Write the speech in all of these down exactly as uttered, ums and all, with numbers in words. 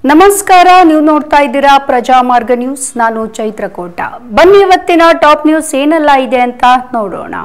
ನಮಸ್ಕಾರ, ನೀವು ನೋಡ್ತಾ ಇದ್ದೀರಾ ಪ್ರಜಾಮಾರ್ಗ ನ್ಯೂಸ್. ನಾನು ಚೈತ್ರ ಕೋಟ. ಬನ್ನಿ ಇವತ್ತಿನ ಟಾಪ್ ನ್ಯೂಸ್ ಏನೆಲ್ಲ ಇದೆ ಅಂತ ನೋಡೋಣ.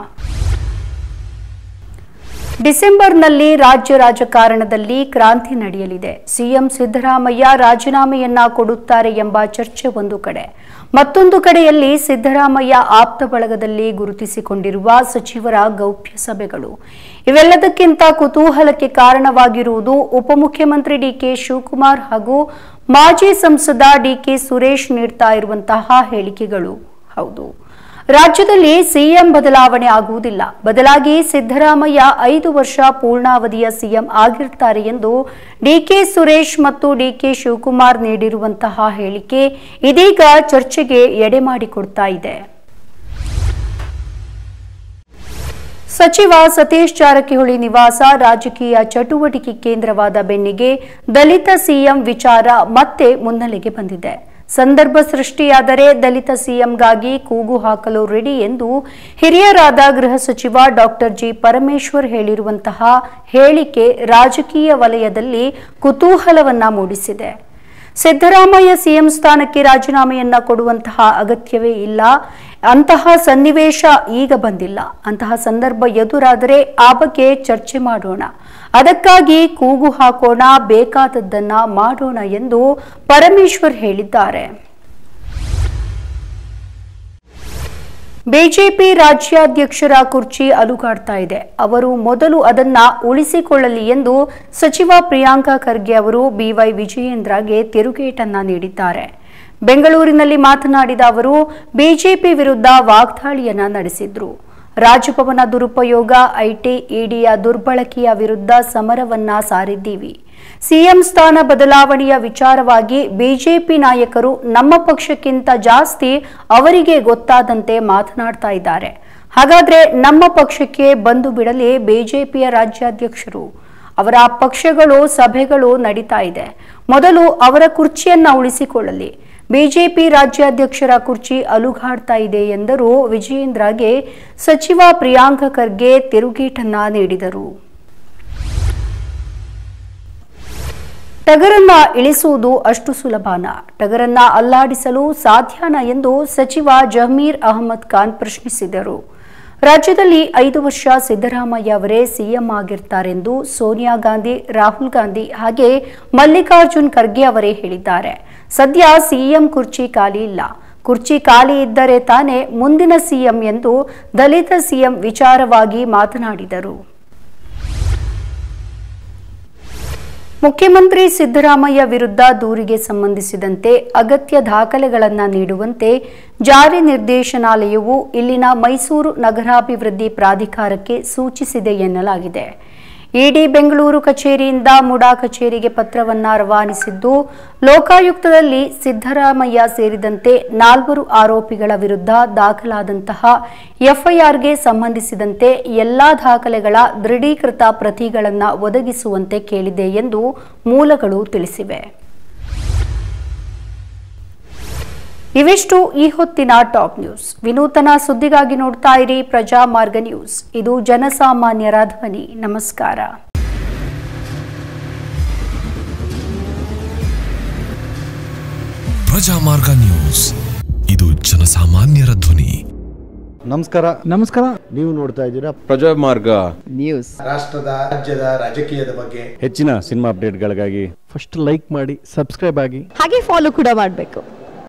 ಡಿಸೆಂಬರ್ನಲ್ಲಿ ರಾಜ್ಯ ರಾಜಕಾರಣದಲ್ಲಿ ಕ್ರಾಂತಿ ನಡೆಯಲಿದೆ. ಸಿಎಂ ಸಿದ್ದರಾಮಯ್ಯ ರಾಜೀನಾಮೆಯನ್ನ ಕೊಡುತ್ತಾರೆ ಎಂಬ ಚರ್ಚೆ ಒಂದು ಕಡೆ, ಮತ್ತೊಂದು ಕಡೆಯಲ್ಲಿ ಸಿದ್ದರಾಮಯ್ಯ ಆಪ್ತ ಬಳಗದಲ್ಲಿ ಗುರುತಿಸಿಕೊಂಡಿರುವ ಸಚಿವರ ಗೌಪ್ಯ ಸಭೆಗಳು. ಇವೆಲ್ಲದಕ್ಕಿಂತ ಕುತೂಹಲಕ್ಕೆ ಕಾರಣವಾಗಿರುವುದು ಉಪಮುಖ್ಯಮಂತ್ರಿ ಡಿಕೆ ಶಿವಕುಮಾರ್ ಹಾಗೂ ಮಾಜಿ ಸಂಸದ ಡಿಕೆ ಸುರೇಶ್ ನೀಡ್ತಾ ಇರುವಂತಹ ಹೇಳಿಕೆಗಳು. ಹೌದು, ರಾಜ್ಯದಲ್ಲಿ ಸಿಎಂ ಬದಲಾವಣೆ ಆಗುವುದಿಲ್ಲ, ಬದಲಾಗಿ ಸಿದ್ದರಾಮಯ್ಯ ಐದು ವರ್ಷ ಪೂರ್ಣಾವಧಿಯ ಸಿಎಂ ಆಗಿರ್ತಾರೆ ಎಂದು ಡಿಕೆ ಸುರೇಶ್ ಮತ್ತು ಡಿಕೆ ಶಿವಕುಮಾರ್ ನೀಡಿರುವಂತಹ ಹೇಳಿಕೆ ಇದೀಗ ಚರ್ಚೆಗೆ ಎಡೆ ಮಾಡಿಕೊಡ್ತಾ ಇದೆ. ಸಚಿವ ಸತೀಶ್ ಜಾರಕಿಹೊಳಿ ನಿವಾಸ ರಾಜಕೀಯ ಚಟುವಟಿಕೆ ಕೇಂದ್ರವಾದ ಬೆನ್ನಿಗೆ ದಲಿತ ಸಿಎಂ ವಿಚಾರ ಮತ್ತೆ ಮುನ್ನೆಲೆಗೆ ಬಂದಿದೆ. ಸಂದರ್ಭ ಸೃಷ್ಟಿಯಾದರೆ ದಲಿತ ಸಿಎಂಗಾಗಿ ಕೂಗು ಹಾಕಲು ರೆಡಿ ಎಂದು ಹಿರಿಯರಾದ ಗೃಹ ಸಚಿವ ಡಾಕ್ಟರ್ ಜಿ ಪರಮೇಶ್ವರ್ ಹೇಳಿರುವಂತಹ ಹೇಳಿಕೆ ರಾಜಕೀಯ ವಲಯದಲ್ಲಿ ಕುತೂಹಲವನ್ನ ಮೂಡಿಸಿದೆ. ಸಿದ್ದರಾಮಯ್ಯ ಸಿಎಂ ಸ್ಥಾನಕ್ಕೆ ರಾಜೀನಾಮೆಯನ್ನ ಕೊಡುವಂತಹ ಅಗತ್ಯವೇ ಇಲ್ಲ, ಅಂತಹ ಸನ್ನಿವೇಶ ಈಗ ಬಂದಿಲ್ಲ, ಅಂತಹ ಸಂದರ್ಭ ಎದುರಾದರೆ ಆ ಬಗ್ಗೆ ಚರ್ಚೆ ಮಾಡೋಣ, ಅದಕ್ಕಾಗಿ ಕೂಗು ಹಾಕೋಣ, ಬೇಕಾದದ್ದನ್ನ ಮಾಡೋಣ ಎಂದು ಪರಮೇಶ್ವರ್ ಹೇಳಿದ್ದಾರೆ. ಬಿಜೆಪಿ ರಾಜ್ಯಾಧ್ಯಕ್ಷರ ಕುರ್ಚಿ ಅಲುಗಾಡ್ತಾ ಇದೆ. ಅವರು ಮೊದಲು ಅದನ್ನ ಉಳಿಸಿಕೊಳ್ಳಲಿ ಎಂದು ಸಚಿವ ಪ್ರಿಯಾಂಕ ಖರ್ಗೆ ಅವರು ಬಿವೈ ವಿಜಯೇಂದ್ರಗೆ ತಿರುಗೇಟನ್ನ ನೀಡಿದ್ದಾರೆ. ಬೆಂಗಳೂರಿನಲ್ಲಿ ಮಾತನಾಡಿದ ಅವರು ಬಿಜೆಪಿ ವಿರುದ್ಧ ವಾಗ್ದಾಳಿಯನ್ನ ನಡೆಸಿದ್ರು. ರಾಜಭವನ ದುರುಪಯೋಗ, ಐಟಿ, ಇಡಿಯ ದುರ್ಬಳಕೆಯ ವಿರುದ್ಧ ಸಮರವನ್ನ ಸಾರಿದ್ದೀವಿ. ಸಿಎಂ ಸ್ಥಾನ ಬದಲಾವಣೆಯ ವಿಚಾರವಾಗಿ ಬಿಜೆಪಿ ನಾಯಕರು ನಮ್ಮ ಪಕ್ಷಕ್ಕಿಂತ ಜಾಸ್ತಿ ಅವರಿಗೆ ಗೊತ್ತಾದಂತೆ ಮಾತನಾಡ್ತಾ ಇದ್ದಾರೆ. ಹಾಗಾದ್ರೆ ನಮ್ಮ ಪಕ್ಷಕ್ಕೆ ಬಂದು ಬಿಡಲಿ ಬಿಜೆಪಿಯ ರಾಜ್ಯಾಧ್ಯಕ್ಷರು. ಅವರ ಪಕ್ಷಗಳು ಸಭೆಗಳು ನಡೀತಾ ಇದೆ, ಮೊದಲು ಅವರ ಕುರ್ಚಿಯನ್ನ ಉಳಿಸಿಕೊಳ್ಳಲಿ. ಬಿಜೆಪಿ ರಾಜ್ಯಾಧ್ಯಕ್ಷರ ಕುರ್ಚಿ ಅಲುಗಾಡ್ತಾ ಇದೆ ಎಂದರು. ವಿಜಯೇಂದ್ರಗೆ ಸಚಿವ ಪ್ರಿಯಾಂಕ ಖರ್ಗೆ ತಿರುಗೇಟನ್ನ ನೀಡಿದರು. ಟಗರನ್ನ ಇಳಿಸುವುದು ಅಷ್ಟು ಸುಲಭನ? ಟಗರನ್ನ ಅಲ್ಲಾಡಿಸಲು ಸಾಧ್ಯನಾ ಎಂದು ಸಚಿವ ಜಮೀರ್ ಅಹಮದ್ ಖಾನ್ ಪ್ರಶ್ನಿಸಿದರು. ರಾಜ್ಯದಲ್ಲಿ ಐದು ವರ್ಷ ಸಿದ್ದರಾಮಯ್ಯ ಅವರೇ ಸಿಎಂ ಆಗಿರ್ತಾರೆಂದು ಸೋನಿಯಾ ಗಾಂಧಿ, ರಾಹುಲ್ ಗಾಂಧಿ ಹಾಗೆ ಮಲ್ಲಿಕಾರ್ಜುನ್ ಖರ್ಗೆ ಅವರೇ ಹೇಳಿದ್ದಾರೆ. ಸದ್ಯ ಸಿಎಂ ಕುರ್ಚಿ ಖಾಲಿ ಇಲ್ಲ, ಕುರ್ಚಿ ಖಾಲಿ ಇದ್ದರೆ ತಾನೇ ಮುಂದಿನ ಸಿಎಂ ಎಂದು ದಲಿತ ಸಿಎಂ ವಿಚಾರವಾಗಿ ಮಾತನಾಡಿದರು. ಮುಖ್ಯಮಂತ್ರಿ ಸಿದ್ದರಾಮಯ್ಯ ವಿರುದ್ಧ ದೂರಿಗೆ ಸಂಬಂಧಿಸಿದಂತೆ ಅಗತ್ಯ ದಾಖಲೆಗಳನ್ನು ನೀಡುವಂತೆ ಜಾರಿ ನಿರ್ದೇಶನಾಲಯವು ಇಲ್ಲಿನ ಮೈಸೂರು ನಗರಾಭಿವೃದ್ಧಿ ಪ್ರಾಧಿಕಾರಕ್ಕೆ ಸೂಚಿಸಿದೆ ಎನ್ನಲಾಗಿದೆ. ಇಡಿ ಬೆಂಗಳೂರು ಕಚೇರಿಯಿಂದ ಮುಡಾ ಕಚೇರಿಗೆ ಪತ್ರವನ್ನ ರವಾನಿಸಿದ್ದು, ಲೋಕಾಯುಕ್ತದಲ್ಲಿ ಸಿದ್ದರಾಮಯ್ಯ ಸೇರಿದಂತೆ ನಾಲ್ವರು ಆರೋಪಿಗಳ ವಿರುದ್ಧ ದಾಖಲಾದಂತಹ ಎಫ್ಐಆರ್ಗೆ ಸಂಬಂಧಿಸಿದಂತೆ ಎಲ್ಲಾ ದಾಖಲೆಗಳ ದೃಢೀಕೃತ ಪ್ರತಿಗಳನ್ನು ಒದಗಿಸುವಂತೆ ಕೇಳಿದೆ ಎಂದು ಮೂಲಗಳು ತಿಳಿಸಿವೆ. ಇವಿಷ್ಟು ಈ ಹೊತ್ತಿನ ಟಾಪ್ ನ್ಯೂಸ್. ವಿನೂತನ ಸುದ್ದಿಗಾಗಿ ನೋಡ್ತಾ ಇರಿ ಪ್ರಜಾಮಾರ್ಗ ನ್ಯೂಸ್. ಇದು ಜನಸಾಮಾನ್ಯರ ಧ್ವನಿ. ನಮಸ್ಕಾರ. ಪ್ರಜಾಮಾರ್ಗ ನ್ಯೂಸ್, ಇದು ಜನಸಾಮಾನ್ಯರ ಧ್ವನಿ. ನಮಸ್ಕಾರ. ನಮಸ್ಕಾರ. ನೀವು ನೋಡ್ತಾ ಇದ್ದೀರಾ ಪ್ರಜಾಮಾರ್ಗ ನ್ಯೂಸ್. ರಾಷ್ಟ್ರದ ರಾಜ್ಯದ ರಾಜಕೀಯದ ಬಗ್ಗೆ ಹೆಚ್ಚಿನ ಸಿನಿಮಾ ಅಪ್ಡೇಟ್ಗಳಿಗಾಗಿ ಫಸ್ಟ್ ಲೈಕ್ ಮಾಡಿ, ಸಬ್ಸ್ಕ್ರೈಬ್ ಆಗಿ, ಹಾಗೆ ಫಾಲೋ ಕೂಡ ಮಾಡಬೇಕು.